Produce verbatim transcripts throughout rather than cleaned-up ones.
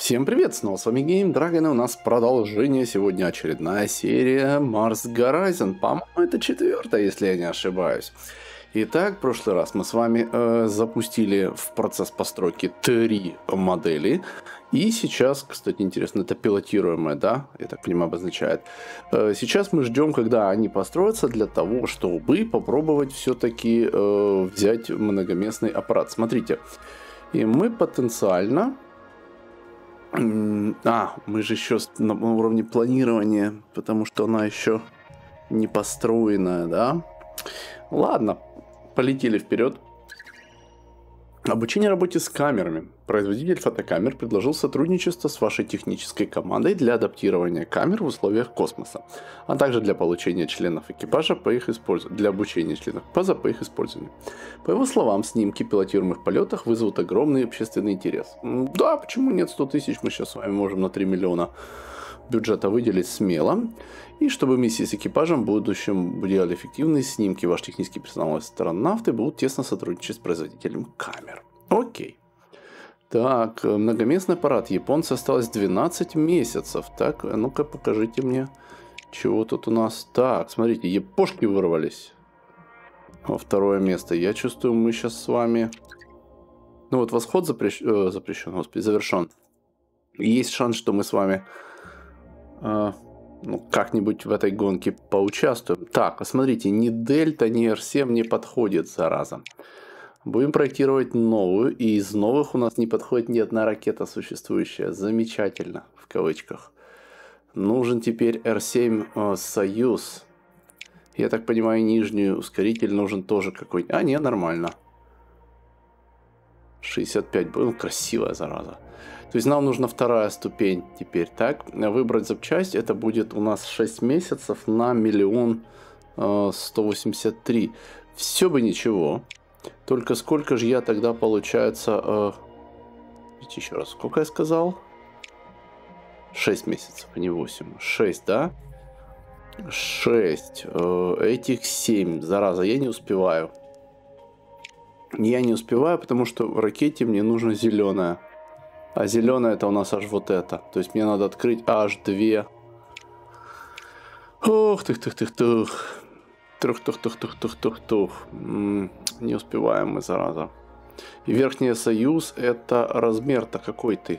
Всем привет, снова с вами Game Dragon, и у нас продолжение. Сегодня очередная серия Mars Horizon. По-моему, это четвертая, если я не ошибаюсь. Итак, в прошлый раз мы с вами э, запустили в процесс постройки три модели. И сейчас, кстати, интересно, это пилотируемое, да? Я так понимаю, обозначает. Э, сейчас мы ждем, когда они построятся, для того, чтобы попробовать все-таки э, взять многоместный аппарат. Смотрите, и мы потенциально... А, мы же еще на уровне планирования, потому что она еще не построенная, да? Ладно, полетели вперед. Обучение работе с камерами. Производитель фотокамер предложил сотрудничество с вашей технической командой для адаптирования камер в условиях космоса, а также для получения членов экипажа по их использованию, для обучения членов экипажа по их использованию. По его словам, снимки пилотируемых полетах вызовут огромный общественный интерес. Да, почему нет, сто тысяч мы сейчас с вами можем на три миллиона бюджета выделить смело. И чтобы миссии с экипажем в будущем делали эффективные снимки, ваш технический персонал и астронавты будут тесно сотрудничать с производителем камер. Окей. Так, многоместный аппарат. Японцы осталось двенадцать месяцев. Так, ну-ка покажите мне, чего тут у нас. Так, смотрите, япошки вырвались во второе место. Я чувствую, мы сейчас с вами... Ну вот восход запрещ... э, запрещен, господи, завершен. Есть шанс, что мы с вами... Э, ну, как-нибудь в этой гонке поучаствуем. Так, а смотрите, ни Дельта, ни эр семь не подходит, зараза. Будем проектировать новую, и из новых у нас не подходит ни одна ракета существующая. Замечательно, в кавычках. Нужен теперь эр семь э, Союз. Я так понимаю, нижний ускоритель нужен тоже какой-нибудь. А, не, нормально. шестьдесят пять, ну, красивая зараза. То есть нам нужна вторая ступень теперь, так? Выбрать запчасть, это будет у нас шесть месяцев на миллион сто восемьдесят три. Все бы ничего. Только сколько же я тогда, получается... Э... Еще раз, сколько я сказал? шесть месяцев, а не восемь. шесть, да? шесть. Э, этих семь. Зараза, я не успеваю. Я не успеваю, потому что в ракете мне нужно зеленая. А зеленая это у нас аж вот это. То есть мне надо открыть аж две. Ох, тых-тых-тых-тых. Тух-тух-тух-тух-тух-тух. Не успеваем мы, зараза. И верхний союз это размер-то какой ты.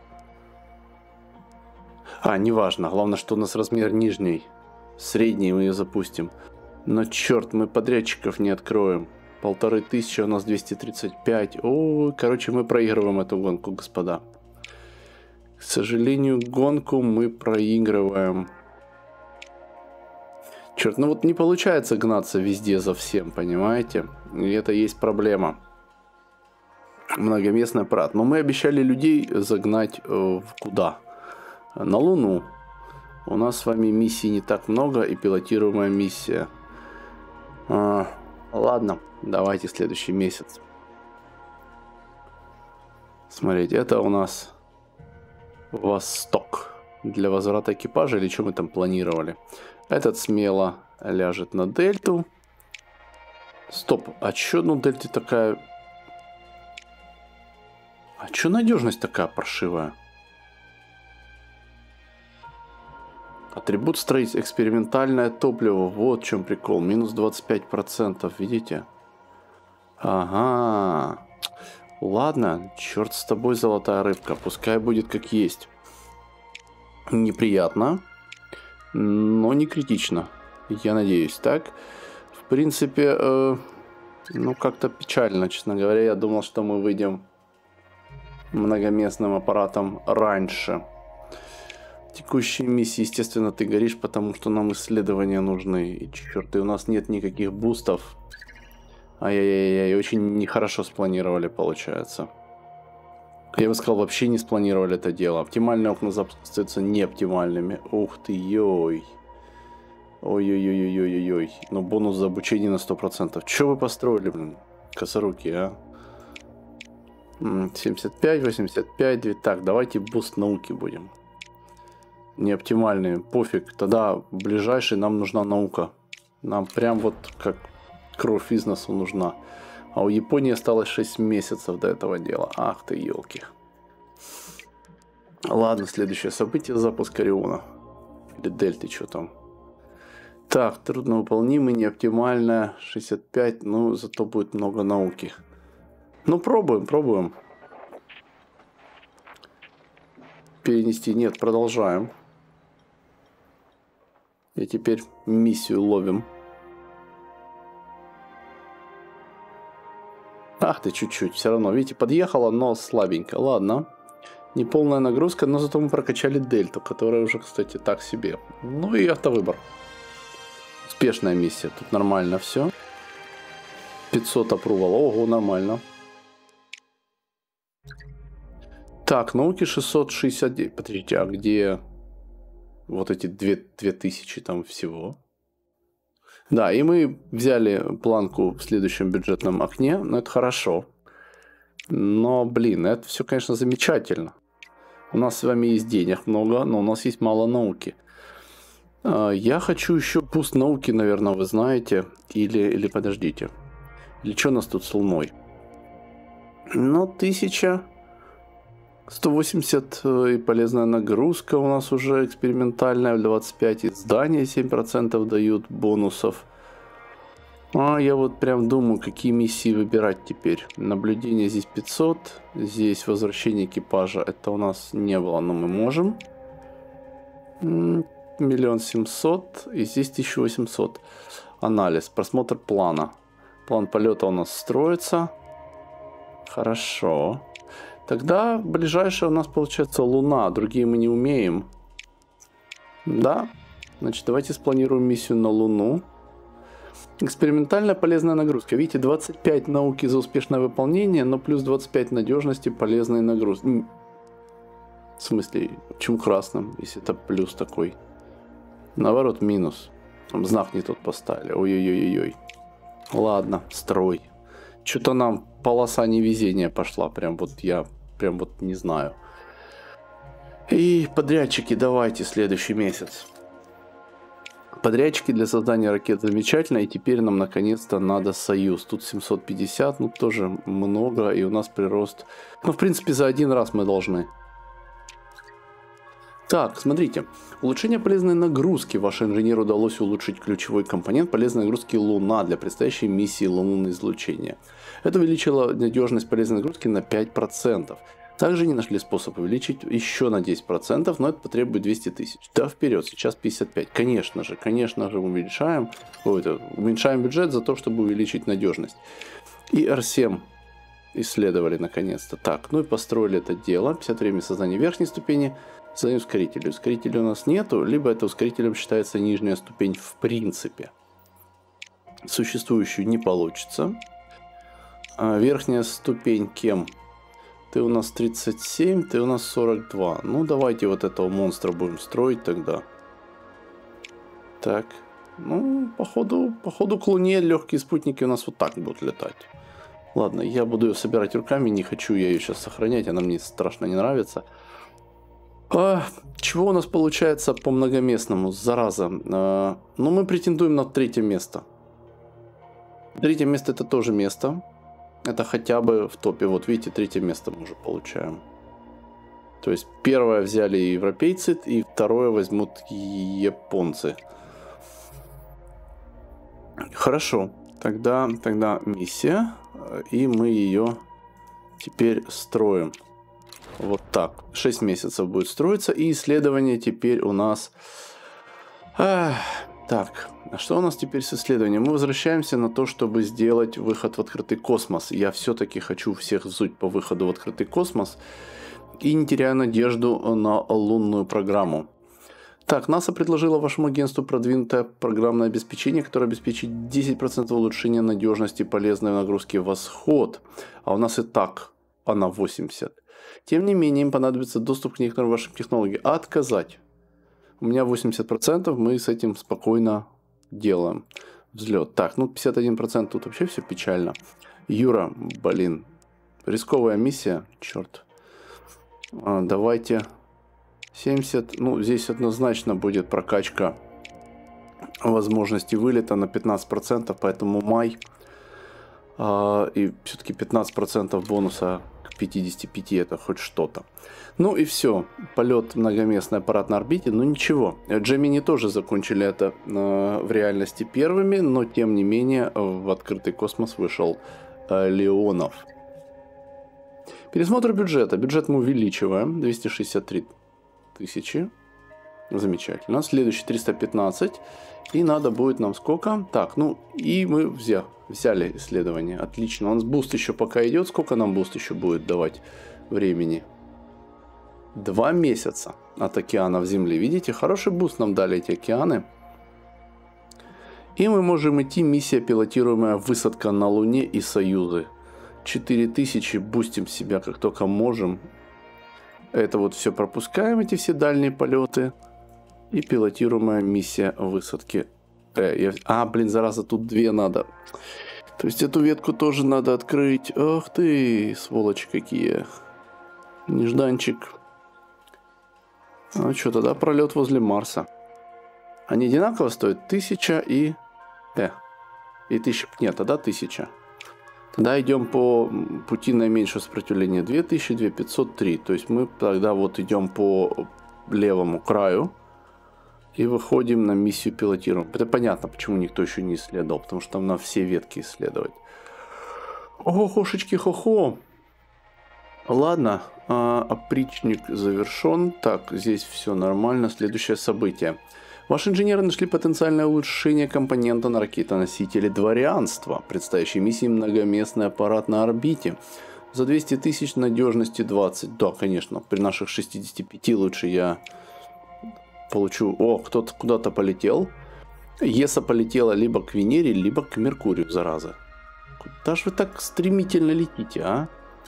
А, неважно. Главное, что у нас размер нижний. Средний мы ее запустим. Но черт, мы подрядчиков не откроем. Полторы тысячи, у нас двести тридцать пять. О, короче, мы проигрываем эту гонку, господа. К сожалению, гонку мы проигрываем. Черт, ну вот не получается гнаться везде за всем, понимаете? И это есть проблема. Многоместный аппарат. Но мы обещали людей загнать э, в куда? На Луну. У нас с вами миссий не так много и пилотируемая миссия. А, ладно. Давайте следующий месяц. Смотрите, это у нас Восток. Для возврата экипажа или что мы там планировали. Этот смело ляжет на Дельту. Стоп, а чё ну Дельта такая... А чё надежность такая паршивая? Атрибут строить экспериментальное топливо. Вот в чем прикол. Минус двадцать пять процентов, видите? Ага. Ладно, черт с тобой, золотая рыбка. Пускай будет как есть. Неприятно, но не критично. Я надеюсь, так? В принципе, э, ну как-то печально, честно говоря. Я думал, что мы выйдем многоместным аппаратом раньше. Текущие миссии, естественно, ты горишь, потому что нам исследования нужны. И черт, и у нас нет никаких бустов. Ай-яй-яй, очень нехорошо спланировали, получается. Я бы сказал, вообще не спланировали это дело. Оптимальные окна запускаются неоптимальными. Ух ты, йой. Ой-ой-ой-ой-ой-ой. Но бонус за обучение на сто процентов. Че вы построили, блин? Косоруки, а? семьдесят пять, восемьдесят пять. Так, давайте буст науки будем. Неоптимальные, пофиг. Тогда ближайший нам нужна наука. Нам прям вот как кровь из носу нужна. А у Японии осталось шесть месяцев до этого дела. Ах ты, елки. Ладно, следующее событие — запуск Ориона. Или Дельты, что там. Так, трудновыполнимый, неоптимально, шестьдесят пять, ну, зато будет много науки. Ну, пробуем, пробуем. Перенести, нет, продолжаем. И теперь миссию ловим. Ах ты, чуть-чуть, все равно, видите, подъехала, но слабенько. Ладно, неполная нагрузка, но зато мы прокачали Дельту, которая уже, кстати, так себе. Ну и автовыбор. Успешная миссия, тут нормально все. пятьсот апрувал, ого, нормально. Так, науки шестьсот шестьдесят девять. Подождите, а где вот эти две тысячи там всего? Да, и мы взяли планку в следующем бюджетном окне, но это хорошо. Но, блин, это все, конечно, замечательно. У нас с вами есть денег много, но у нас есть мало науки. Я хочу еще пуст науки, наверное, вы знаете. Или, или подождите. Или что у нас тут с Луной? Ну, тысяча сто восемьдесят и полезная нагрузка у нас уже экспериментальная в двадцать пять. Издания семь процентов дают бонусов. А я вот прям думаю, какие миссии выбирать теперь. Наблюдение здесь пятьсот. Здесь возвращение экипажа. Это у нас не было, но мы можем. Миллион семьсот. И здесь тысяча восемьсот. Анализ. Просмотр плана. План полета у нас строится. Хорошо. Тогда ближайшая у нас получается Луна. Другие мы не умеем. Да. Значит, давайте спланируем миссию на Луну. Экспериментальная полезная нагрузка. Видите, двадцать пять науки за успешное выполнение, но плюс двадцать пять надежности полезной нагрузки. В смысле, почему красным, если это плюс такой? Наоборот, минус. Там знак не тот поставили. Ой-ой-ой-ой. Ладно, строй. Что-то нам полоса невезения пошла. Прям вот я, прям вот не знаю. И подрядчики, давайте следующий месяц. Подрядчики для создания ракет замечательно. И теперь нам наконец-то надо союз. Тут семьсот пятьдесят, ну тоже много. И у нас прирост. Ну, в принципе, за один раз мы должны. Так, смотрите. Улучшение полезной нагрузки. Ваш инженер удалось улучшить ключевой компонент полезной нагрузки Луна для предстоящей миссии лунного излучения. Это увеличило надежность полезной нагрузки на пять процентов. Также не нашли способ увеличить еще на десять процентов, но это потребует двести тысяч. Да, вперед, сейчас пятьдесят пять. Конечно же, конечно же уменьшаем, ой, это, уменьшаем бюджет за то, чтобы увеличить надежность. И эр семь исследовали наконец-то. Так, ну и построили это дело. пятьдесят время создания верхней ступени. Создаем ускорители. Ускорителя у нас нету, либо это ускорителем считается нижняя ступень в принципе. Существующую не получится. А верхняя ступень кем? Ты у нас тридцать семь, ты у нас сорок два. Ну, давайте вот этого монстра будем строить тогда. Так. Ну, походу, походу к Луне легкие спутники у нас вот так будут летать. Ладно, я буду ее собирать руками. Не хочу я ее сейчас сохранять. Она мне страшно не нравится. А, чего у нас получается по многоместному? Зараза. А, ну, мы претендуем на третье место. Третье место — это тоже место. Это хотя бы в топе. Вот видите, третье место мы уже получаем. То есть первое взяли европейцы, и второе возьмут японцы. Хорошо. Тогда, тогда миссия. И мы ее теперь строим. Вот так. шесть месяцев будет строиться. И исследование теперь у нас... Ах, так, а что у нас теперь с исследованием? Мы возвращаемся на то, чтобы сделать выход в открытый космос. Я все-таки хочу всех взуть по выходу в открытый космос. И не теряю надежду на лунную программу. Так, НАСА предложила вашему агентству продвинутое программное обеспечение, которое обеспечит десять процентов улучшения надежности полезной нагрузки «Восход». А у нас и так она восемьдесят. Тем не менее, им понадобится доступ к некоторым вашим технологиям. А отказать? У меня восемьдесят процентов, мы с этим спокойно делаем. Взлет. Так, ну пятьдесят один процент тут вообще все печально. Юра, блин, рисковая миссия, черт. А, давайте семьдесят, ну здесь однозначно будет прокачка возможности вылета на пятнадцать процентов, поэтому май. А, и все-таки пятнадцать процентов бонуса к пятидесяти пяти это хоть что-то. Ну и все. Полет многоместный аппарат на орбите. Ну ничего. Gemini тоже закончили это э, в реальности первыми, но тем не менее в открытый космос вышел э, Леонов. Пересмотр бюджета. Бюджет мы увеличиваем. двести шестьдесят три тысячи. Замечательно. Следующий триста пятнадцать. И надо будет нам сколько? Так, ну и мы взяли, взяли исследование. Отлично. У нас буст еще пока идет. Сколько нам буст еще будет давать времени? Два месяца от океанов Земли. Видите, хороший буст нам дали эти океаны. И мы можем идти. Миссия пилотируемая высадка на Луне и Союзы. четыре тысячи бустим себя как только можем. Это вот все пропускаем, эти все дальние полеты. И пилотируемая миссия высадки. Э, я... А, блин, зараза, тут две надо. То есть эту ветку тоже надо открыть. Ох ты, сволочи какие. Нежданчик. Ну что, тогда пролет возле Марса. Они одинаково стоят? Тысяча и... Э, и тысяча... Нет, тогда тысяча. Тогда идем по пути наименьшего сопротивления. две тысячи, две тысячи пятьсот, три. То есть мы тогда вот идем по левому краю. И выходим на миссию пилотируем. Это понятно, почему никто еще не исследовал. Потому что там надо все ветки исследовать. Ого, хошечки, хо-хо. Ладно, а, опричник завершен. Так, здесь все нормально. Следующее событие. Ваши инженеры нашли потенциальное улучшение компонента на ракетоносителе дворянства, предстоящей миссии многоместный аппарат на орбите. За двести тысяч надежности двадцать. Да, конечно, при наших шестидесяти пяти лучше я получу... О, кто-то куда-то полетел. Еса полетела либо к Венере, либо к Меркурию, зараза. Куда же вы так стремительно летите, а?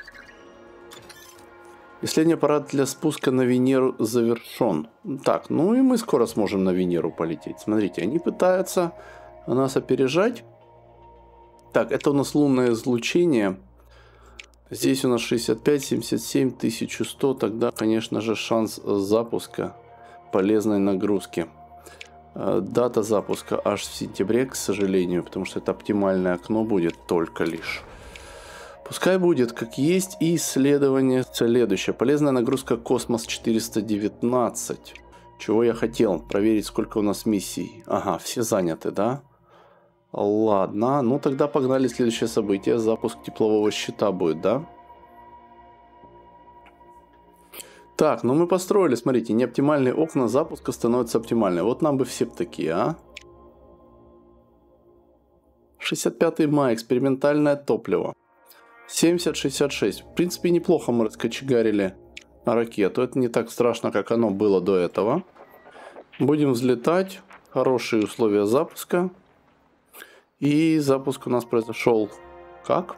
Исследование аппарата для спуска на Венеру завершен. Так, ну и мы скоро сможем на Венеру полететь. Смотрите, они пытаются нас опережать. Так, это у нас лунное излучение. Здесь у нас шестьдесят пять, семьдесят семь, тысяча сто. Тогда, конечно же, шанс запуска полезной нагрузки. Дата запуска аж в сентябре, к сожалению, потому что это оптимальное окно будет только лишь. Пускай будет как есть. И исследование следующее. Полезная нагрузка Космос четыреста девятнадцать. Чего я хотел? Проверить, сколько у нас миссий. Ага, все заняты, да? Ладно, ну тогда погнали следующее событие. Запуск теплового щита будет, да? Так, ну мы построили, смотрите, неоптимальные окна запуска становятся оптимальными. Вот нам бы все такие, а? шестьдесят пятый мая, экспериментальное топливо. семьдесят шестьдесят шесть. В принципе, неплохо мы раскочегарили ракету. Это не так страшно, как оно было до этого. Будем взлетать. Хорошие условия запуска. И запуск у нас произошел как?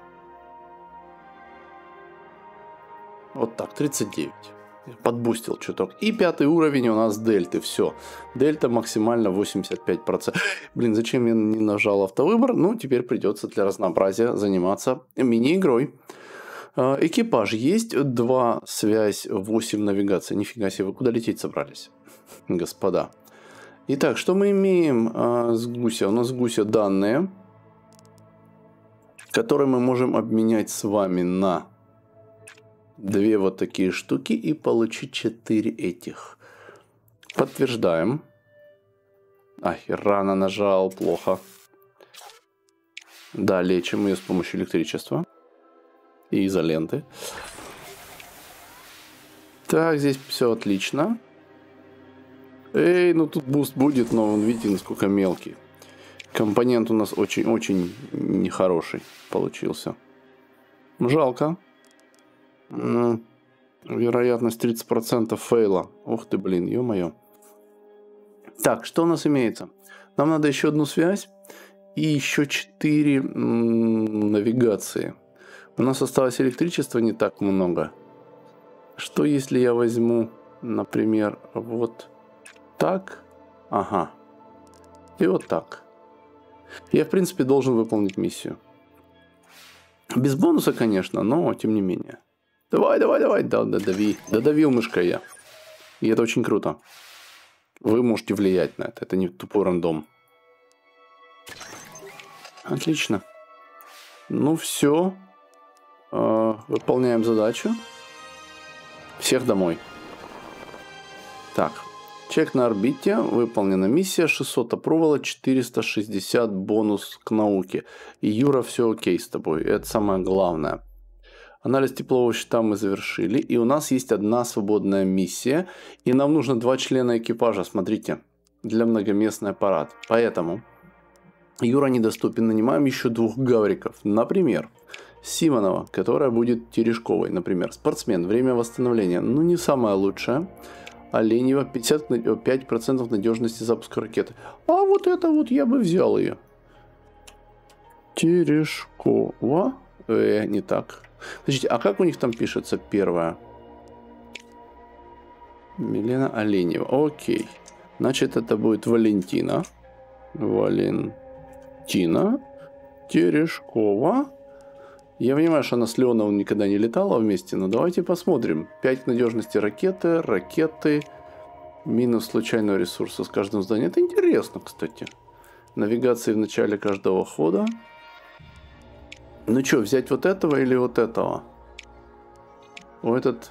Вот так, тридцать девять. Подбустил чуток. И пятый уровень у нас дельты. Все. Дельта максимально восемьдесят пять процентов. Блин, зачем я не нажал автовыбор? Ну, теперь придется для разнообразия заниматься мини-игрой. Экипаж. Есть два связь, восемь навигация. Нифига себе, вы куда лететь собрались, господа? Итак, что мы имеем а, с гуся? У нас с гуся данные, которые мы можем обменять с вами на две вот такие штуки и получить четыре этих. Подтверждаем. Ай, рано нажал, плохо. Да, лечим ее с помощью электричества и изоленты. Так, здесь все отлично. Эй, ну тут буст будет, но он, видите, насколько мелкий. Компонент у нас очень-очень нехороший получился. Жалко. Вероятность тридцать процентов фейла. Ух ты, блин, ё-моё. Так, что у нас имеется? Нам надо еще одну связь и еще четыре навигации. У нас осталось электричества не так много. Что если я возьму, например, вот так? Ага. И вот так. Я, в принципе, должен выполнить миссию. Без бонуса, конечно, но тем не менее. Давай, давай, давай, да, додави. Додавил мышкой я. И это очень круто. Вы можете влиять на это. Это не тупой рандом. Отлично. Ну все. выполняем задачу. Всех домой. Так. Чек на орбите. Выполнена миссия. шестьсот апрувала, четыреста шестьдесят бонус к науке. И Юра, все окей с тобой. Это самое главное. Анализ теплового щита мы завершили. И у нас есть одна свободная миссия. И нам нужно два члена экипажа. Смотрите. Для многоместный аппарат. Поэтому Юра недоступен. Нанимаем еще двух гавриков. Например, Симонова, которая будет Терешковой. Например, спортсмен. Время восстановления. Ну, не самое лучшее. Оленева. пятьдесят пять процентов надежности запуска ракеты. А вот это вот я бы взял ее. Терешкова. Э, не так. Подождите, а как у них там пишется первая? Милена Оленева. Окей. Значит, это будет Валентина. Валентина Терешкова. Я понимаю, что она с Леоновым никогда не летала вместе, но давайте посмотрим. пять надежности ракеты, ракеты, минус случайного ресурса с каждым зданием. Это интересно, кстати. Навигации в начале каждого хода. Ну что, взять вот этого или вот этого? О, этот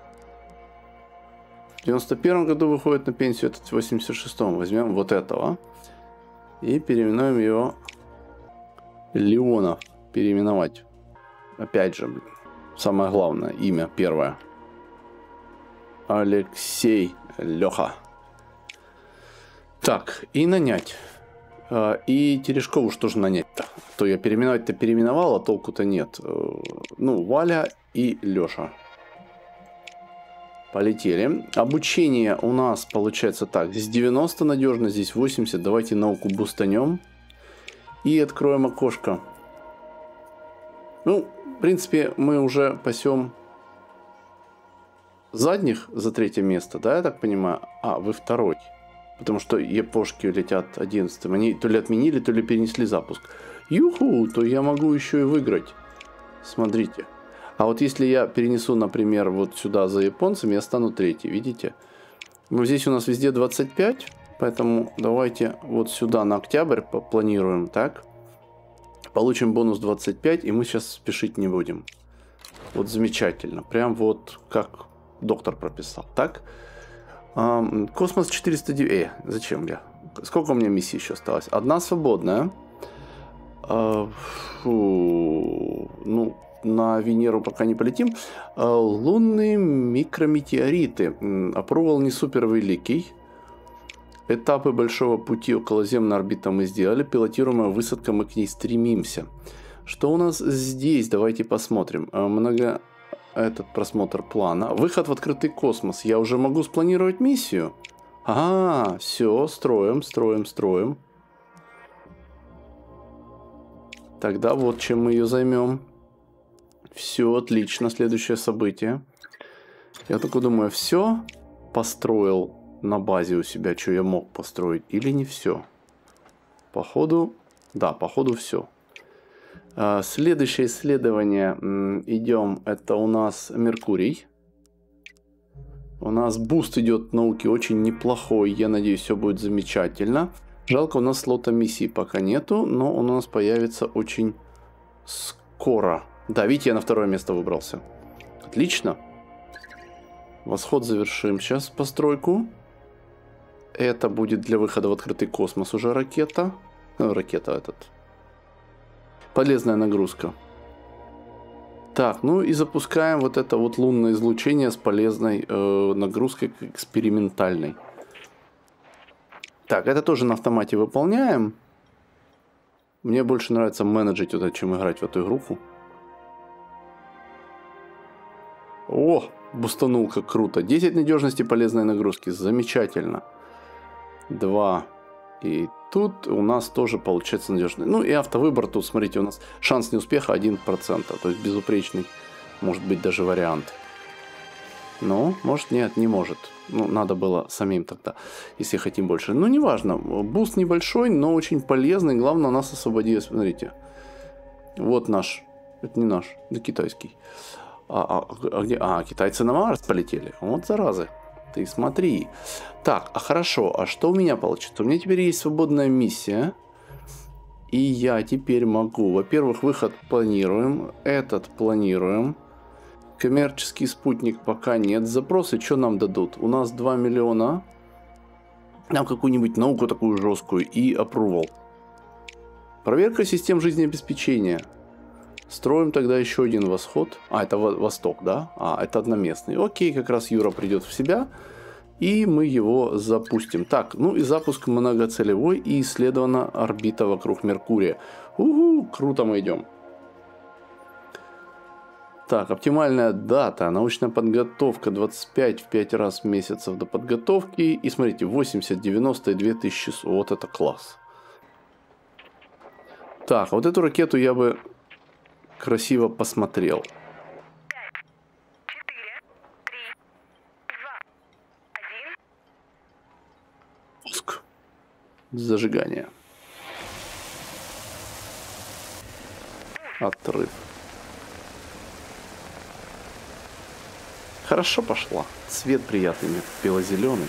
в девяносто первом году выходит на пенсию, этот в восемьдесят шестом. Возьмем вот этого. И переименуем его Леонов. Переименовать. Опять же, самое главное, имя первое. Алексей Леха. Так, и нанять. И Терешкову что же нанять-то? То я переименовать-то переименовал, а толку-то нет. Ну, Валя и Леша. Полетели. Обучение у нас получается так. Здесь девяносто надежно, здесь восемьдесят. Давайте науку бустанем. И откроем окошко. Ну, в принципе, мы уже пасем задних за третье место, да, я так понимаю? А, вы второй. Потому что япошки летят одиннадцатым. Они то ли отменили, то ли перенесли запуск. Юху, то я могу еще и выиграть. Смотрите. А вот если я перенесу, например, вот сюда за японцами, я стану третий, видите? Ну, здесь у нас везде двадцать пять, поэтому давайте вот сюда на октябрь планируем, так? Получим бонус двадцать пять, и мы сейчас спешить не будем. Вот замечательно. Прям вот как доктор прописал. Так. Эм, Космос четыреста девять. Э, зачем я? Сколько у меня миссий еще осталось? Одна свободная. Э, фу, ну, на Венеру пока не полетим. Э, лунные микрометеориты. Апрувал не супер великий. Этапы большого пути околоземной орбиты мы сделали. Пилотируемая высадка, мы к ней стремимся. Что у нас здесь? Давайте посмотрим. Много... Этот просмотр плана. Выход в открытый космос. Я уже могу спланировать миссию. Ага, все, строим, строим, строим. Тогда вот чем мы ее займем. Все, отлично. Следующее событие. Я только думаю, все построил на базе у себя, что я мог построить, или не все? Походу, да, походу все. Следующее исследование идем, это у нас Меркурий. У нас буст идет науки очень неплохой, я надеюсь, все будет замечательно. Жалко, у нас слота миссии пока нету, но он у нас появится очень скоро. Да, видите, я на второе место выбрался. Отлично. Восход завершим сейчас постройку. Это будет для выхода в открытый космос уже ракета. Ну, ракета этот. Полезная нагрузка. Так, ну и запускаем вот это вот лунное излучение с полезной э, нагрузкой экспериментальной. Так, это тоже на автомате выполняем. Мне больше нравится менеджить вот это, чем играть в эту игруху. О, бустанул как круто. десять надежности полезной нагрузки. Замечательно. два. И тут у нас тоже получается надежный. Ну и автовыбор тут, смотрите, у нас шанс неуспеха один процент. То есть безупречный, может быть, даже вариант. Но, может, нет, не может. Ну, надо было самим тогда, если хотим больше. Ну, неважно. Буст небольшой, но очень полезный. Главное, нас освободили. Смотрите. Вот наш. Это не наш, это китайский. А, а, а где? А, китайцы на Марс полетели. Вот заразы. Ты смотри. Так, а хорошо, а что у меня получится? У меня теперь есть свободная миссия. И я теперь могу, во-первых, выход планируем. Этот планируем. Коммерческий спутник пока нет. Запросы что нам дадут? У нас два миллиона. Нам какую-нибудь науку такую жесткую и approval. Проверка систем жизнеобеспечения. Строим тогда еще один восход. А, это восток, да? А, это одноместный. Окей, как раз Юра придет в себя. И мы его запустим. Так, ну и запуск многоцелевой и исследована орбита вокруг Меркурия. Угу, круто мы идем. Так, оптимальная дата, научная подготовка двадцать пять в пять раз месяцев до подготовки. И смотрите, восемьдесят, девяносто и две тысячи. Вот это класс. Так, вот эту ракету я бы красиво посмотрел. Пуск. Зажигание. Отрыв. Хорошо пошла. Цвет приятный, бело-зеленый.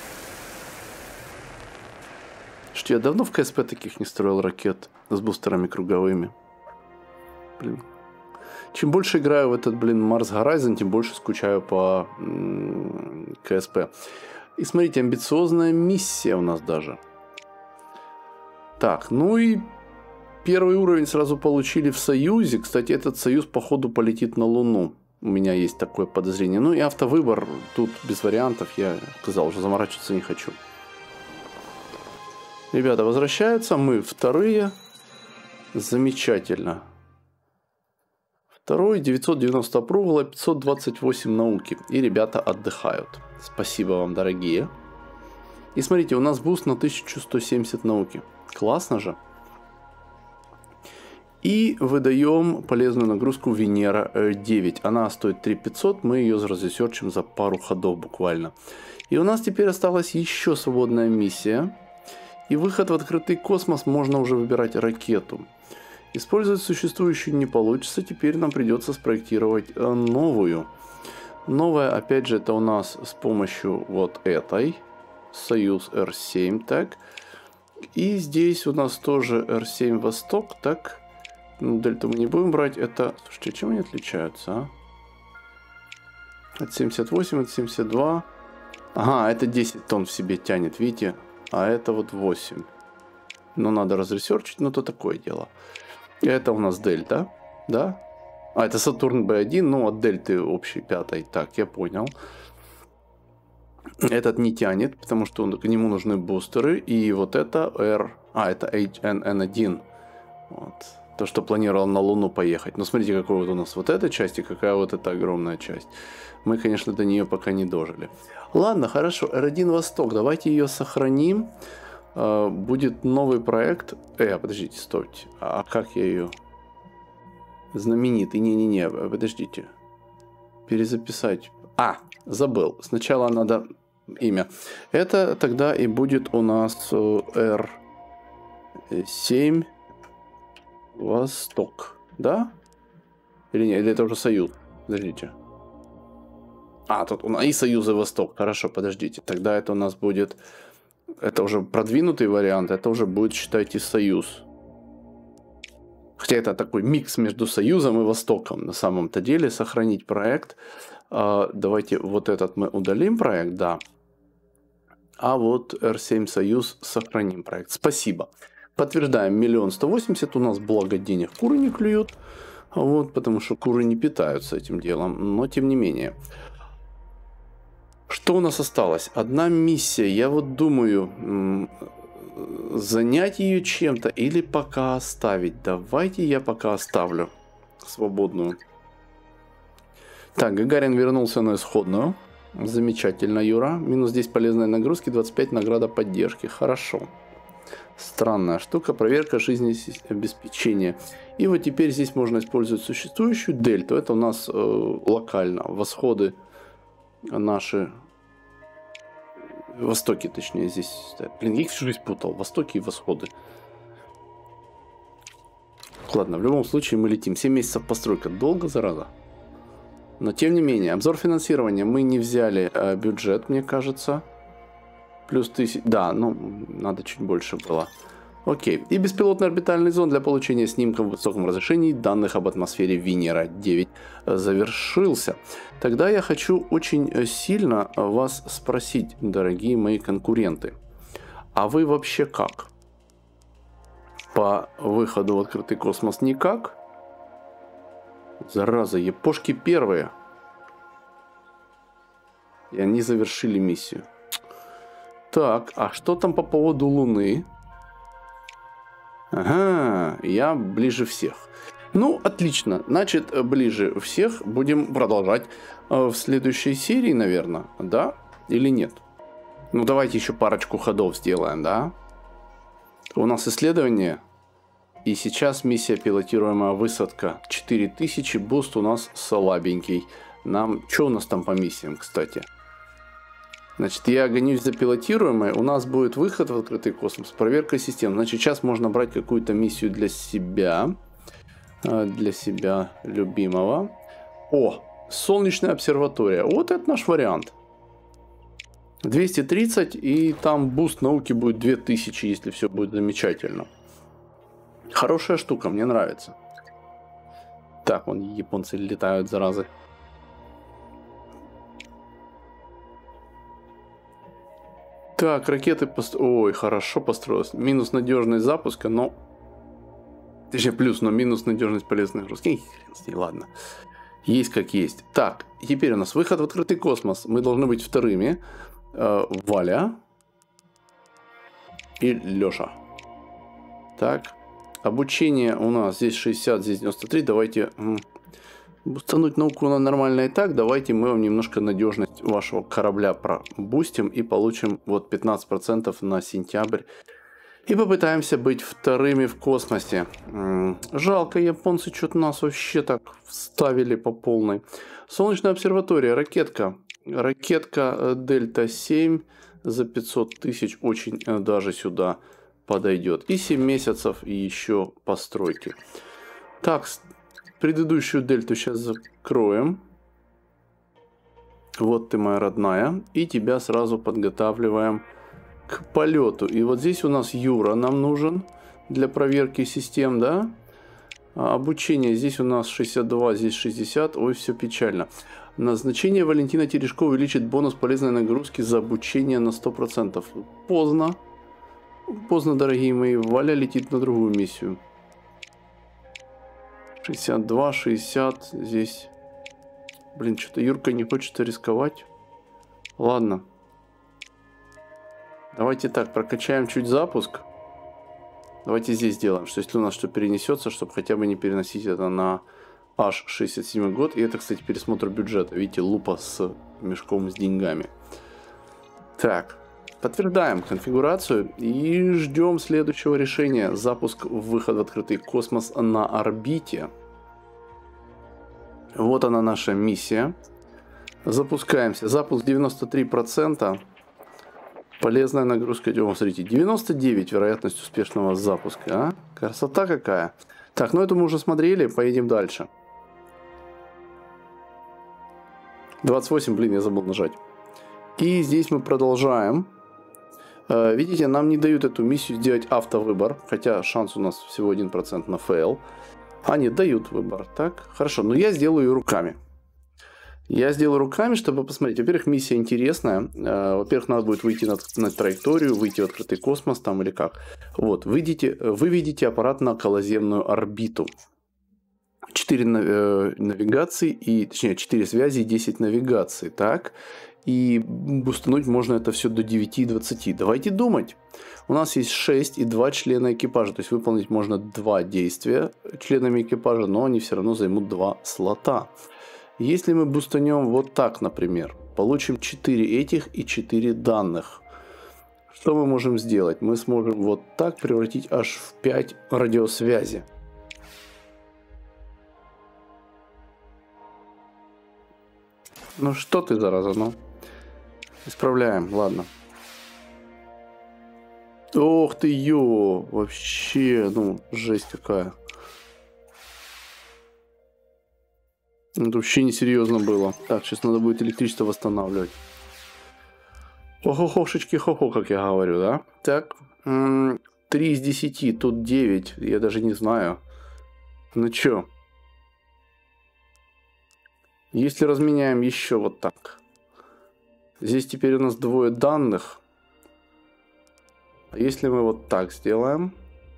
Что я давно в КСП таких не строил ракет с бустерами круговыми. Блин. Чем больше играю в этот, блин, Mars Horizon, тем больше скучаю по м-м, КСП. И смотрите, амбициозная миссия у нас даже. Так, ну и первый уровень сразу получили в Союзе. Кстати, этот Союз походу полетит на Луну. У меня есть такое подозрение. Ну и автовыбор тут без вариантов. Я сказал, уже заморачиваться не хочу. Ребята возвращаются. Мы вторые. Замечательно. Второй, девятьсот девяносто аппрувала, пятьсот двадцать восемь науки. И ребята отдыхают. Спасибо вам, дорогие. И смотрите, у нас буст на тысячу сто семьдесят науки. Классно же. И выдаем полезную нагрузку Венера девять. Она стоит три тысячи пятьсот. Мы ее разресерчим за пару ходов буквально. И у нас теперь осталась еще свободная миссия. И выход в открытый космос можно уже выбирать ракету. Использовать существующую не получится. Теперь нам придется спроектировать новую. Новая, опять же, это у нас с помощью вот этой. Союз эр семь. Так. И здесь у нас тоже эр семь Восток. Так. Ну, дельту мы не будем брать. Это... Слушайте, чем они отличаются, а? Это семьдесят восемь, это семьдесят два. Ага, это десять тонн в себе тянет, видите? А это вот восемь. Но надо разресерчить, но то такое дело. Это у нас дельта, да? А, это Сатурн бэ один, ну от дельты общей пятой. Так, я понял. Этот не тянет, потому что он, к нему нужны бустеры. И вот это R... А, это эйч эн эн один. Вот. То, что планировал на Луну поехать. Но смотрите, какой вот у нас вот эта часть и какая вот эта огромная часть. Мы, конечно, до нее пока не дожили. Ладно, хорошо. эр один Восток. Давайте ее сохраним. Будет новый проект. Э, подождите, стойте. А как я ее... Знаменитый. Не-не-не, подождите. Перезаписать. А, забыл. Сначала надо имя. Это тогда и будет у нас эр семь Восток. Да? Или нет? Или это уже Союз? Подождите. А, тут у нас и Союз и Восток. Хорошо, подождите. Тогда это у нас будет... Это уже продвинутый вариант. Это уже будет, считайте, Союз. Хотя это такой микс между Союзом и Востоком. На самом-то деле сохранить проект. А, давайте вот этот мы удалим проект, да. А вот эр семь Союз сохраним проект. Спасибо. Подтверждаем, миллион сто восемьдесят. У нас благо денег куры не клюют. Вот, потому что куры не питаются этим делом. Но тем не менее. Что у нас осталось? Одна миссия. Я вот думаю, занять ее чем-то или пока оставить. Давайте я пока оставлю свободную. Так, Гагарин вернулся на исходную. Замечательно, Юра. Минус десять полезной нагрузки, двадцать пять награда поддержки. Хорошо. Странная штука. Проверка жизнеобеспечения. И вот теперь здесь можно использовать существующую дельту. Это у нас э, локально. Восходы наши. Востоки, точнее, здесь. Блин, я их всю жизнь путал. Востоки и восходы. Ладно, в любом случае мы летим. семь месяцев постройка. Долго, зараза. Но тем не менее, обзор финансирования. Мы не взяли э, бюджет, мне кажется. Плюс тысяч. Да, ну, надо чуть больше было. Окей. И беспилотный орбитальный зонд для получения снимков в высоком разрешении данных об атмосфере Венера девять завершился. Тогда я хочу очень сильно вас спросить, дорогие мои конкуренты. А вы вообще как? По выходу в открытый космос никак? Зараза, япошки первые. И они завершили миссию. Так, а что там по поводу Луны? Ага, я ближе всех. Ну, отлично. Значит, ближе всех будем продолжать в следующей серии, наверное. Да? Или нет? Ну, давайте еще парочку ходов сделаем, да? У нас исследование. И сейчас миссия пилотируемая высадка. четыре тысячи. Буст у нас слабенький. Нам... Что у нас там по миссиям, кстати? Значит, я гонюсь за пилотируемой. У нас будет выход в открытый космос. Проверка систем. Значит, сейчас можно брать какую-то миссию для себя. Для себя любимого. О, солнечная обсерватория. Вот это наш вариант. двести тридцать. И там буст науки будет две тысячи, если все будет замечательно. Хорошая штука, мне нравится. Так, вон японцы летают, заразы. Так, ракеты... Пост... Ой, хорошо построилась. Минус надежность запуска, но... Точнее, плюс, но минус надежность полезной нагрузки. Хрен с ней, ладно. Есть как есть. Так, теперь у нас выход в открытый космос. Мы должны быть вторыми. Э, Валя. И Леша. Так. Обучение у нас здесь шестьдесят, здесь девяносто три. Давайте... Бустануть науку на нормально и так. Давайте мы вам немножко надежность вашего корабля пробустим и получим вот пятнадцать процентов на сентябрь. И попытаемся быть вторыми в космосе. Жалко, японцы что-то нас вообще так вставили по полной. Солнечная обсерватория, ракетка. Ракетка Дельта семь за пятьсот тысяч очень даже сюда подойдет. И семь месяцев и еще постройки. Так, предыдущую дельту сейчас закроем. Вот ты, моя родная. И тебя сразу подготавливаем к полету. И вот здесь у нас Юра нам нужен для проверки систем, да? А обучение здесь у нас шестьдесят два, здесь шестьдесят. Ой, все печально. Назначение Валентина Терешкова увеличит бонус полезной нагрузки за обучение на сто процентов. Поздно. Поздно, дорогие мои. Валя летит на другую миссию. шестьдесят два, шестьдесят. Здесь. Блин, что-то Юрка не хочет рисковать. Ладно. Давайте так, прокачаем чуть запуск. Давайте здесь сделаем, что если у нас что перенесется, чтобы хотя бы не переносить это на аж шестьдесят седьмой год. И это, кстати, пересмотр бюджета. Видите, лупа с мешком с деньгами. Так, подтверждаем конфигурацию и ждем следующего решения. Запуск, выход в открытый космос на орбите. Вот она, наша миссия. Запускаемся. Запуск девяносто три процента. Полезная нагрузка. О, смотрите, девяносто девять вероятность успешного запуска. А? Красота какая. Так, ну это мы уже смотрели. Поедем дальше. двадцать восемь, блин, я забыл нажать. И здесь мы продолжаем. Видите, нам не дают эту миссию сделать автовыбор. Хотя шанс у нас всего один процент на фейл. А, нет, дают выбор. Так, хорошо. Но я сделаю ее руками. Я сделаю руками, чтобы посмотреть. Во-первых, миссия интересная. Во-первых, надо будет выйти на, на траекторию, выйти в открытый космос там или как. Вот, выйдите, выведите аппарат на околоземную орбиту. четыре навигации, и, точнее, четыре связи и десять навигаций. Так. И бустануть можно это все до девяти и двадцати. Давайте думать. У нас есть шесть и два члена экипажа. То есть выполнить можно два действия членами экипажа, но они все равно займут два слота. Если мы бустанем вот так, например, получим четыре этих и четыре данных. Что мы можем сделать? Мы сможем вот так превратить аж в пять радиосвязи. Ну что ты, зараза, ну? Исправляем, ладно. Ох ты, ё, вообще, ну, жесть какая. Это вообще несерьезно было. Так, сейчас надо будет электричество восстанавливать. Охо-хошечки, хо-хо, как я говорю, да? Так, ты три из десяти, тут девять. Я даже не знаю. Ну чё? Если разменяем еще вот так. Здесь теперь у нас двое данных. А если мы вот так сделаем.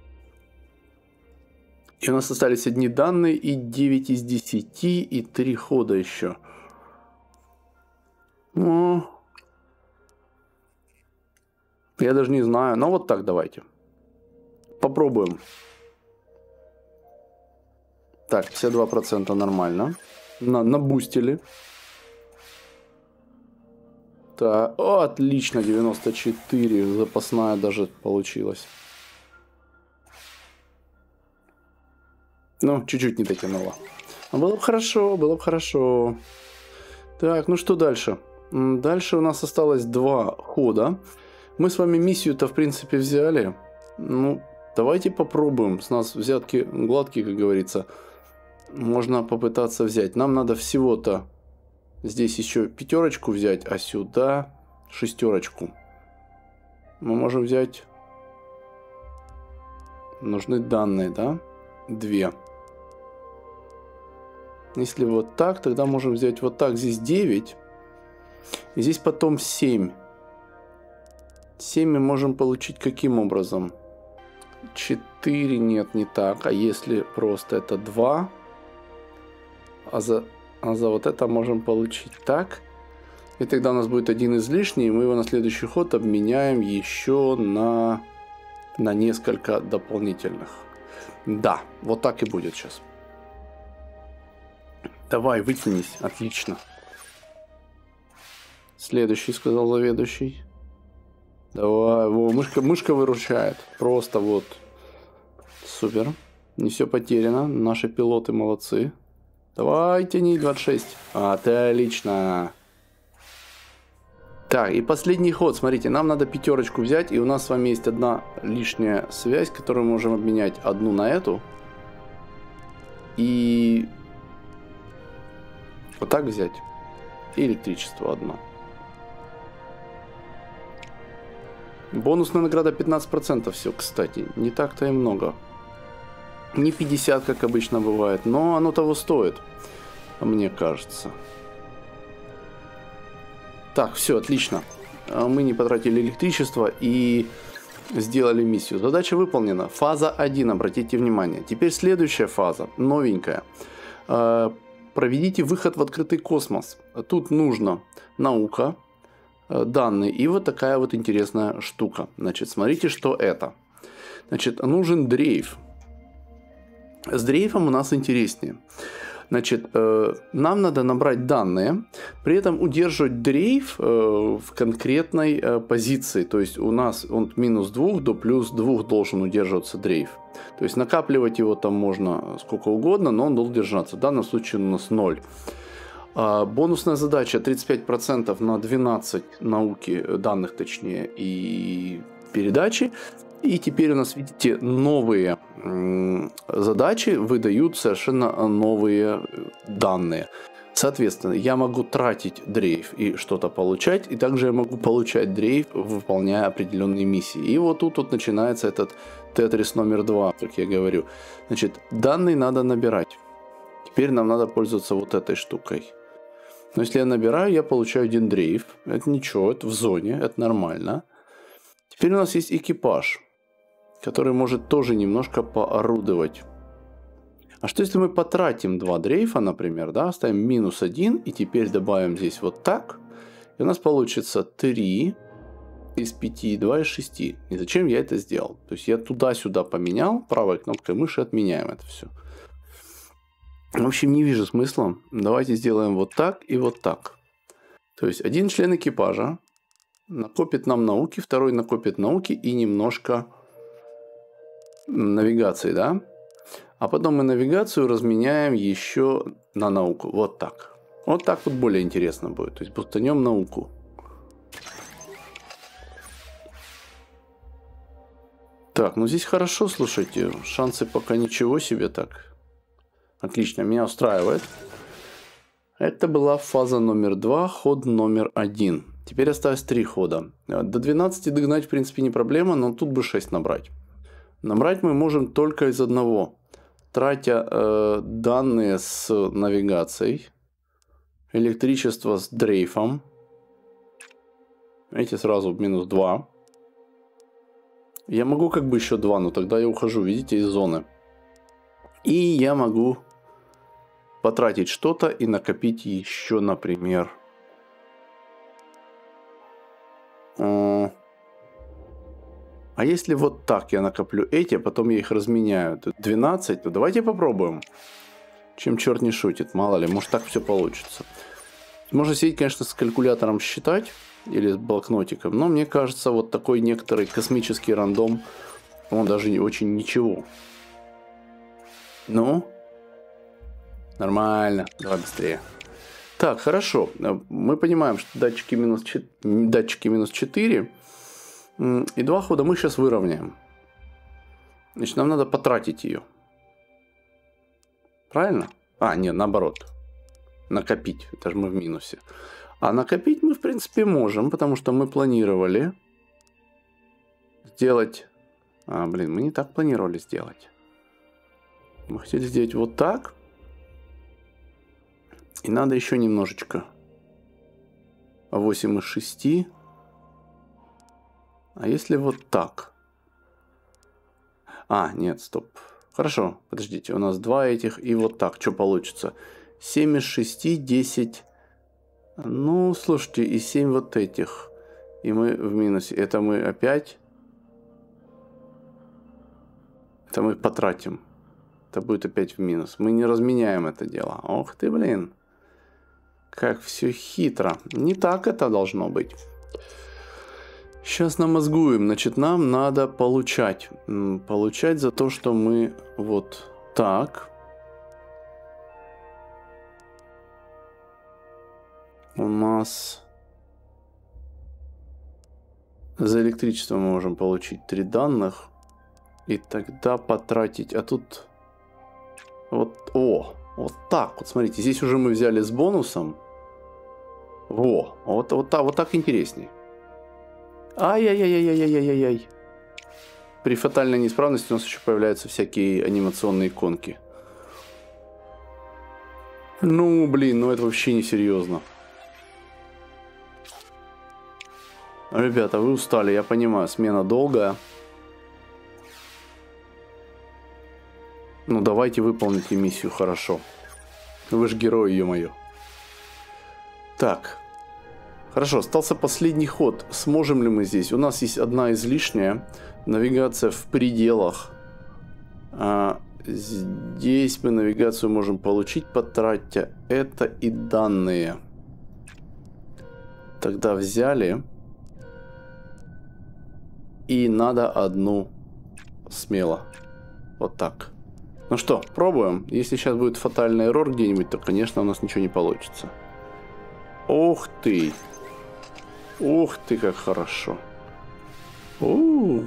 И у нас остались одни данные и девять из десяти и три хода еще. Ну, я даже не знаю. Но вот так давайте. Попробуем. Так, пятьдесят два процента нормально. На, набустили. Так, о, отлично, девяносто четыре. Запасная даже получилась. Ну, чуть-чуть не дотянула. Было бы хорошо, было бы хорошо. Так, ну что дальше? Дальше у нас осталось два хода. Мы с вами миссию-то, в принципе, взяли. Ну, давайте попробуем. С нас взятки гладкие, как говорится. Можно попытаться взять. Нам надо всего-то здесь еще пятерочку взять, а сюда шестерочку. Мы можем взять... Нужны данные, да? Две. Если вот так, тогда можем взять вот так. Здесь девять. И здесь потом семь. семь мы можем получить каким образом? четыре, нет, не так. А если просто это два, а за, а за вот это можем получить так. И тогда у нас будет один излишний, и мы его на следующий ход обменяем еще на, на несколько дополнительных. Да, вот так и будет сейчас. Давай, вытянись, отлично. Следующий, сказал заведующий. Давай, во, мышка, мышка выручает. Просто вот. Супер. Не все потеряно. Наши пилоты молодцы. Давай, тяни двадцать шесть. Отлично. Так, и последний ход. Смотрите, нам надо пятерочку взять. И у нас с вами есть одна лишняя связь, которую мы можем обменять одну на эту. И вот так взять. И электричество одно. Бонусная награда пятнадцать процентов все, кстати. Не так-то и много. Не пятьдесят, как обычно бывает. Но оно того стоит, мне кажется. Так, все, отлично. Мы не потратили электричество и сделали миссию. Задача выполнена. Фаза один, обратите внимание. Теперь следующая фаза, новенькая. Проведите выход в открытый космос. Тут нужно наука, данные и вот такая вот интересная штука. Значит, смотрите, что это. Значит, нужен дрейф. С дрейфом у нас интереснее. Значит, э, нам надо набрать данные, при этом удерживать дрейф э, в конкретной э, позиции. То есть у нас от минус двух до плюс двух должен удерживаться дрейф. То есть накапливать его там можно сколько угодно, но он должен держаться. В данном случае у нас ноль. А бонусная задача тридцать пять процентов на двенадцать науки, данных точнее, и передачи. И теперь у нас, видите, новые задачи выдают совершенно новые данные. Соответственно, я могу тратить дрейф и что-то получать, и также я могу получать дрейф, выполняя определенные миссии. И вот тут вот начинается этот тетрис номер два, как я говорю. Значит, данные надо набирать. Теперь нам надо пользоваться вот этой штукой. Но если я набираю, я получаю один дрейф. Это ничего, это в зоне, это нормально. Теперь у нас есть экипаж, который может тоже немножко поорудовать. А что если мы потратим два дрейфа, например, да, оставим минус один и теперь добавим здесь вот так, и у нас получится три из пяти, два из шести. И зачем я это сделал? То есть я туда-сюда поменял, правой кнопкой мыши отменяем это все. В общем, не вижу смысла. Давайте сделаем вот так и вот так. То есть один член экипажа накопит нам науки, второй накопит науки и немножко навигации, да? А потом мы навигацию разменяем еще на науку. Вот так. Вот так вот более интересно будет. То есть бустанем науку. Так, ну здесь хорошо, слушайте. Шансы пока ничего себе так. Отлично, меня устраивает. Это была фаза номер два, ход номер один. Теперь осталось три хода. До двенадцати догнать, в принципе, не проблема, но тут бы шесть набрать. Набрать мы можем только из одного. Тратя э, данные с навигацией, электричество с дрейфом. Эти сразу минус два. Я могу как бы еще два, но тогда я ухожу, видите, из зоны. И я могу потратить что-то и накопить еще, например. А если вот так я накоплю эти, а потом я их разменяю. двенадцать, ну давайте попробуем. Чем черт не шутит, мало ли, может так все получится. Можно сидеть, конечно, с калькулятором считать. Или с блокнотиком. Но мне кажется, вот такой некоторый космический рандом, он даже не очень ничего. Ну, нормально. Давай быстрее. Так, хорошо. Мы понимаем, что датчики минус четыре, датчики минус четыре. И два хода мы сейчас выровняем. Значит, нам надо потратить ее. Правильно? А, нет, наоборот. Накопить. Это же мы в минусе. А накопить мы, в принципе, можем, потому что мы планировали сделать... А, блин, мы не так планировали сделать. Мы хотели сделать вот так. И надо еще немножечко. восемь из шести. А если вот так? А, нет, стоп. Хорошо, подождите, у нас два этих и вот так. Что получится? семь из шести, десять... Ну, слушайте, и семь вот этих. И мы в минусе. Это мы опять... Это мы потратим. Это будет опять в минус. Мы не разменяем это дело. Ох ты, блин. Как все хитро. Не так это должно быть. Сейчас намозгуем. Значит, нам надо получать. Получать за то, что мы вот так... У нас за электричество мы можем получить три данных. И тогда потратить. А тут вот, о, вот так вот, смотрите, здесь уже мы взяли с бонусом. Во, вот, вот, так, вот так интересней. Ай-яй-яй-яй-яй-яй-яй-яй. При фатальной неисправности у нас еще появляются всякие анимационные иконки. Ну, блин, ну это вообще не серьезно. Ребята, вы устали, я понимаю, смена долгая. Ну, давайте выполните миссию хорошо. Вы же герой, ё-моё. Так. Хорошо, остался последний ход. Сможем ли мы здесь? У нас есть одна излишняя. Навигация в пределах. А здесь мы навигацию можем получить, потратя это и данные. Тогда взяли... И надо одну смело. Вот так. Ну что, пробуем. Если сейчас будет фатальный эррор где-нибудь, то, конечно, у нас ничего не получится. Ух ты. Ух ты, как хорошо. У-у-у.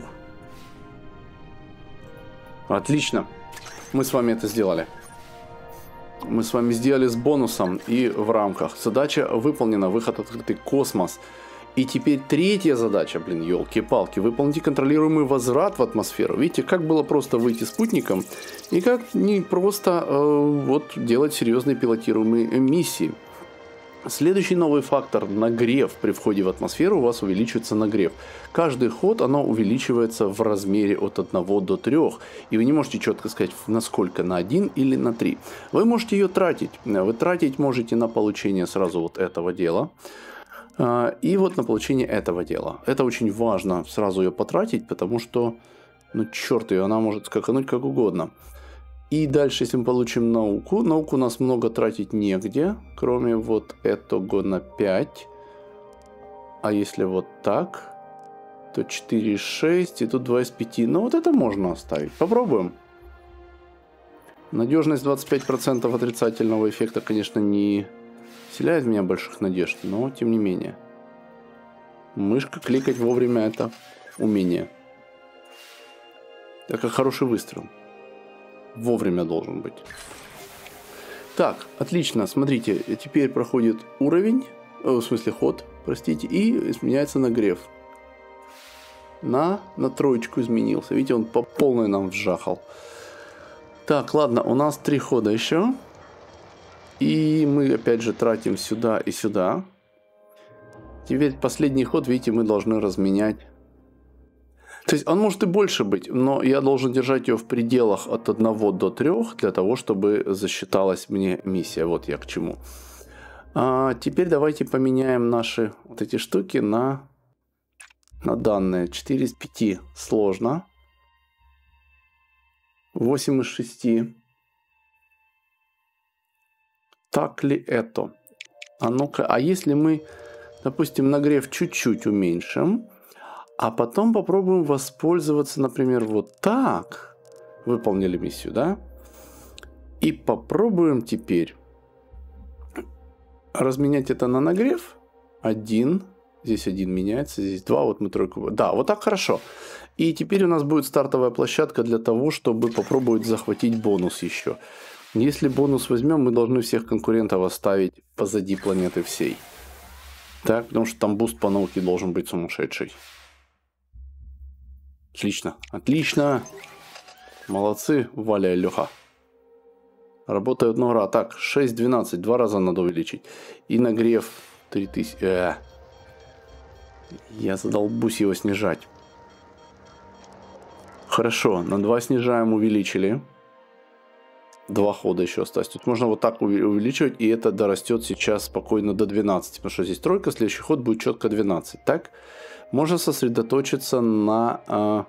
Отлично. Мы с вами это сделали. Мы с вами сделали с бонусом и в рамках. Задача выполнена. Выход открытый космос. И теперь третья задача, блин, елки-палки, выполните контролируемый возврат в атмосферу. Видите, как было просто выйти спутником, и как не просто э, вот делать серьезные пилотируемые миссии. Следующий новый фактор – нагрев. При входе в атмосферу у вас увеличивается нагрев. Каждый ход оно увеличивается в размере от одного до трёх. И вы не можете четко сказать, насколько, на один или на три. Вы можете ее тратить. Вы тратить можете на получение сразу вот этого дела. И вот на получение этого дела. Это очень важно сразу ее потратить, потому что, ну черт ее, она может скакануть как угодно. И дальше, если мы получим науку, науку у нас много тратить негде, кроме вот этого на пять. А если вот так, то четыре из шести, и тут два из пяти. Ну вот это можно оставить. Попробуем. Надежность двадцать пять процентов отрицательного эффекта, конечно, не... вселяет в меня больших надежд, но тем не менее. Мышка кликать вовремя — это умение. Это как хороший выстрел. Вовремя должен быть. Так, отлично, смотрите, теперь проходит уровень, в смысле ход, простите, и изменяется нагрев. на, на троечку изменился. Видите, он по полной нам вжахал. Так, ладно, у нас три хода еще. И мы опять же тратим сюда и сюда. Теперь последний ход, видите, мы должны разменять. То есть он может и больше быть, но я должен держать ее в пределах от одного до трёх, для того, чтобы засчиталась мне миссия. Вот я к чему. А теперь давайте поменяем наши вот эти штуки на, на данные. четыре из пяти сложно. восемь из шести. Так ли это? А ну-ка, а если мы, допустим, нагрев чуть-чуть уменьшим, а потом попробуем воспользоваться, например, вот так. Выполнили миссию, да? И попробуем теперь разменять это на нагрев. Один. Здесь один меняется, здесь два. Вот мы тройку. Да, вот так хорошо. И теперь у нас будет стартовая площадка для того, чтобы попробовать захватить бонус еще. Если бонус возьмем, мы должны всех конкурентов оставить позади планеты всей. Так, потому что там буст по науке должен быть сумасшедший. Отлично, отлично. Молодцы, Валя и Леха. Работают на ура. Так, шесть двенадцать, два раза надо увеличить. И нагрев три тысячи. Э. Я задолбусь его снижать. Хорошо, на два снижаем, увеличили. Два хода еще осталось. Тут можно вот так увеличивать, и это дорастет сейчас спокойно до двенадцати. Потому что здесь тройка, следующий ход будет четко двенадцать. Так, можно сосредоточиться на, на,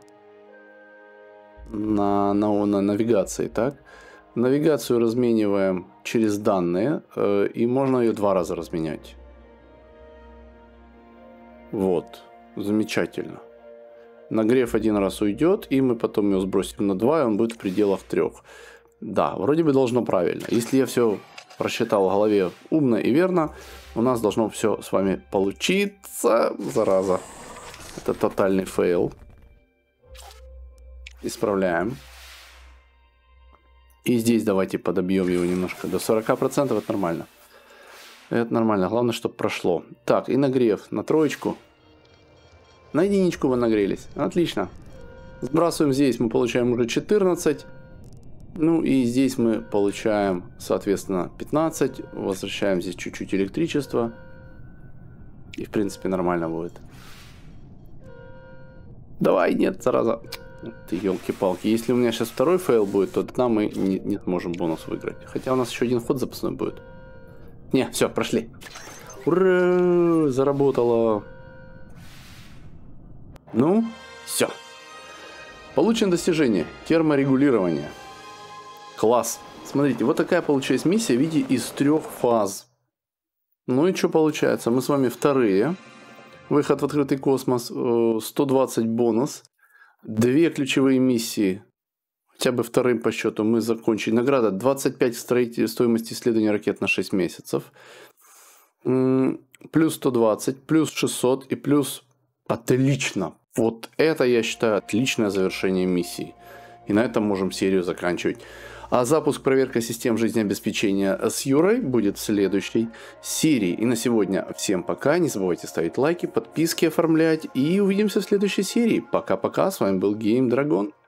на, на навигации. Так, навигацию размениваем через данные, и можно ее два раза разменять. Вот, замечательно. Нагрев один раз уйдет, и мы потом ее сбросим на два, и он будет в пределах трех. Да, вроде бы должно правильно. Если я все просчитал в голове умно и верно, у нас должно все с вами получиться. Зараза. Это тотальный фейл. Исправляем. И здесь давайте подобьем его немножко. До сорока процентов это нормально. Это нормально. Главное, чтобы прошло. Так, и нагрев на троечку. На единичку вы нагрелись. Отлично. Сбрасываем здесь. Мы получаем уже четырнадцать. Ну и здесь мы получаем, соответственно, пятнадцать. Возвращаем здесь чуть-чуть электричества. И в принципе нормально будет. Давай, нет, зараза. Ты елки-палки. Если у меня сейчас второй фейл будет, то тогда мы не, не сможем бонус выиграть. Хотя у нас еще один ход запасной будет. Не, все, прошли. Ура! Заработало. Ну, все. Получено достижение. Терморегулирование. Класс. Смотрите, вот такая получилась миссия в виде из трех фаз. Ну и что получается? Мы с вами вторые. Выход в открытый космос. сто двадцать бонус. Две ключевые миссии. Хотя бы вторым по счету мы закончили. Награда двадцать пять строителей, стоимость исследования ракет на шесть месяцев. Плюс сто двадцать, плюс шестьсот и плюс... Отлично. Вот это, я считаю, отличное завершение миссии. И на этом можем серию заканчивать. А запуск проверка систем жизнеобеспечения с Юрой будет в следующей серии. И на сегодня всем пока. Не забывайте ставить лайки, подписки оформлять. И увидимся в следующей серии. Пока-пока. С вами был Game Dragon.